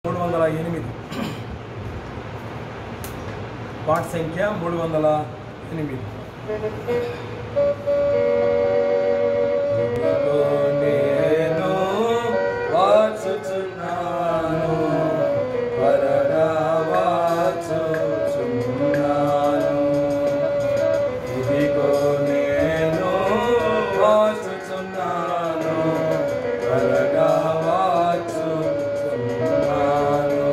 308 పాట సంఖ్య 308. నేను వాచుచున్నాను వరడా వాచుచున్నాను ఇదిగో నేను వాచుచున్నాను వరడా వాచుచున్నాను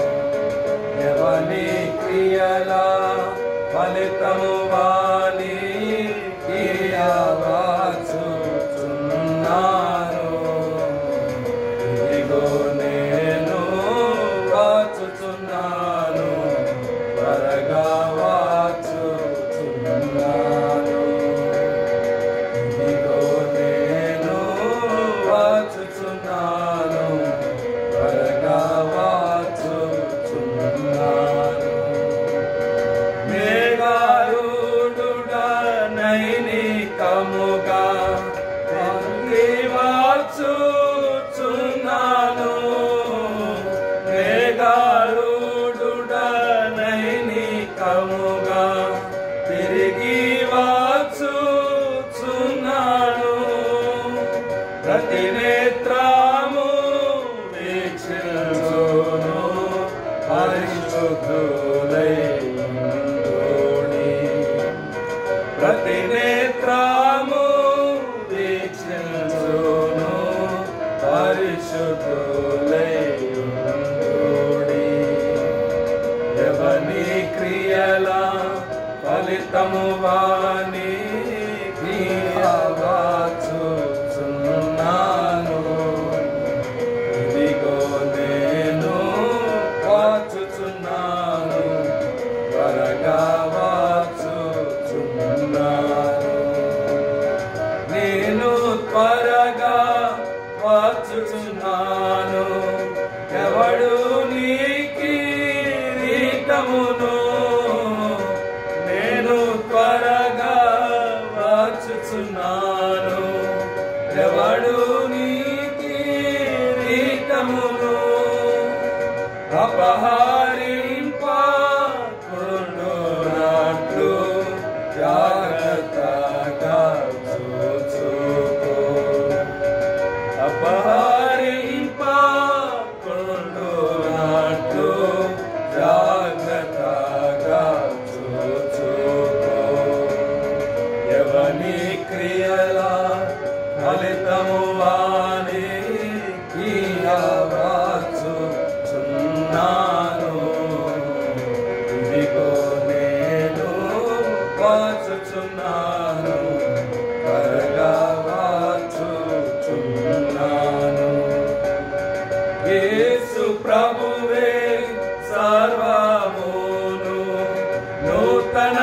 ఎవని క్రియల ఫలితము వాని వాచుచున్నాను ఇదిగో నేను వాచుచున్నాను త్వరగా వాచుచున్నాను ఇదిగో నేను వాచుచున్నాను త్వరగా వాచుచున్నాను నైనికముగా వాచుచున్నాను మేఘారుడుడనైనికముగా తిరిగి వాచుచున్నాను ప్రతి నేత్రము వీక్షించును పరిశుద్ధులై ప్రతి నేత్రము వీక్షించును పరిశుద్ధులై ఎవని క్రియల ఫలితము వాని వాచుచున్నాను ఇదిగో నేను వాచుచున్నాను త్వరగా నేను త్వరగా వాచుచున్నాను ఎవడు నీ కిరీటమును నేను త్వరగా వాచుచున్నాను ఎవడు నీ కిరీటమును అపహరింపకుండునట్లు జాగ్రత్తగా చూచుకో అపహరింపకుండునట్లు జాగ్రత్తగా చూచుకో ఎవని క్రియల ఫలితము వాని వాచుచున్నాను ఇదిగో నేను వాచుచున్నాను త్వరగా వాచుచున్నాను యేసు ప్రభువే సర్వమును నూతన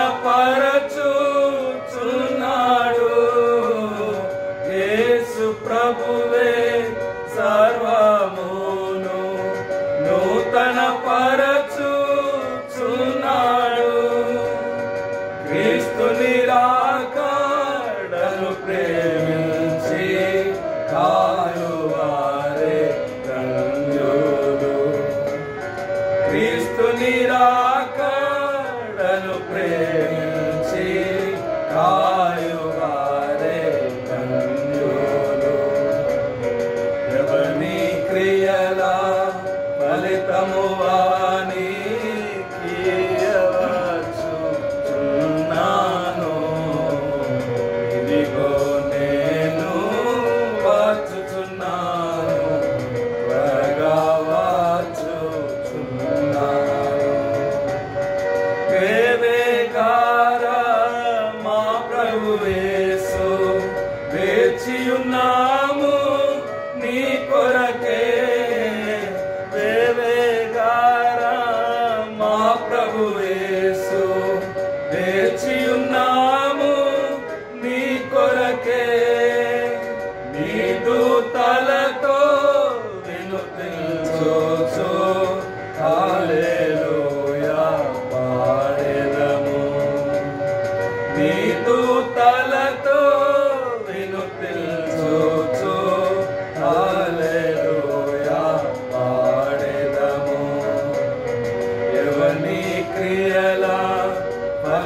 పరచుచున్నాడు యేసు ప్రభువే సర్వమును నూతన పరచుచున్నాడు క్రీస్తుని రాకడను ప్రేమించి కాయువారే ధన్యులు క్రీస్తుని రాకడను ప్రేమించి కాయువారే ధన్యులు ఎవని క్రియల ఫలితము వాని వాచుచున్నాను ఇదిగో నేను వాచుచున్నాను త్వరగా వాచుచున్నాను వేవేగారా మా ప్రభువేసు వేచియున్నాము నీ కొరకే వేవేగారా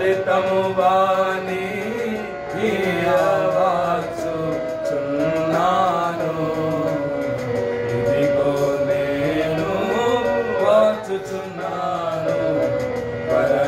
ఫలితము వాని ఇయ్యవచ్చుచున్నాను. ఇదిగో నేను వచ్చుచున్నాను.